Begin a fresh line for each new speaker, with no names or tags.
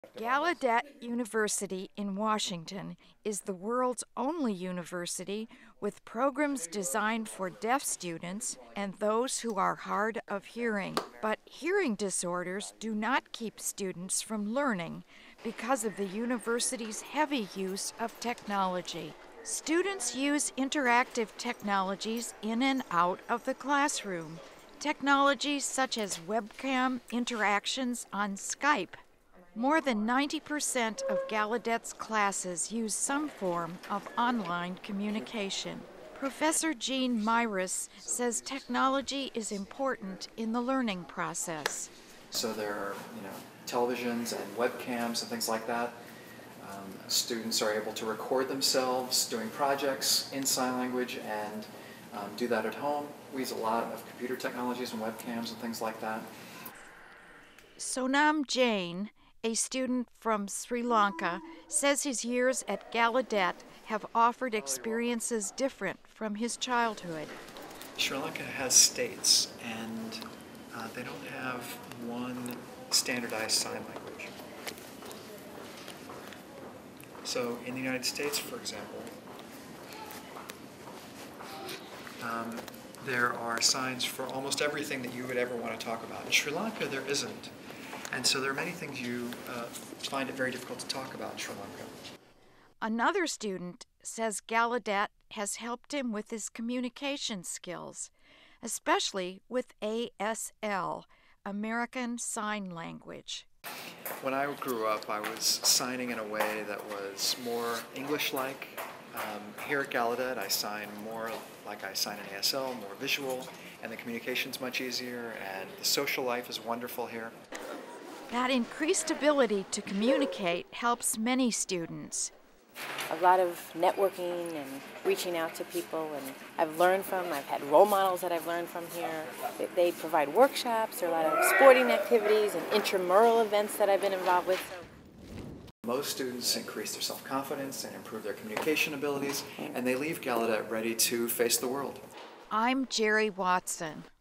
Gallaudet University in Washington is the world's only university with programs designed for deaf students and those who are hard of hearing. But hearing disorders do not keep students from learning because of the university's heavy use of technology. Students use interactive technologies in and out of the classroom. Technologies such as webcam interactions on Skype. More than 90% of Gallaudet's classes use some form of online communication. Professor Gene Mirus says technology is important in the learning process.
So there are, televisions and webcams and things like that. Students are able to record themselves doing projects in sign language and do that at home. We use a lot of computer technologies and webcams and things like that.
Sonam Jain, a student from Sri Lanka, says his years at Gallaudet have offered experiences different from his childhood.
Sri Lanka has states, and they don't have one standardized sign language. So in the United States, for example, there are signs for almost everything that you would ever want to talk about. In Sri Lanka, there isn't. And so there are many things you find it very difficult to talk about in Sri Lanka.
Another student says Gallaudet has helped him with his communication skills, especially with ASL, American Sign Language.
When I grew up, I was signing in a way that was more English-like. Here at Gallaudet, I sign more like I sign in ASL, more visual, and the communication's much easier, and the social life is wonderful here.
That increased ability to communicate helps many students.
A lot of networking and reaching out to people, and I've had role models that I've learned from here. They provide workshops, there are a lot of sporting activities and intramural events that I've been involved with.
Most students increase their self-confidence and improve their communication abilities, and they leave Gallaudet ready to face the world.
I'm Jerry Watson.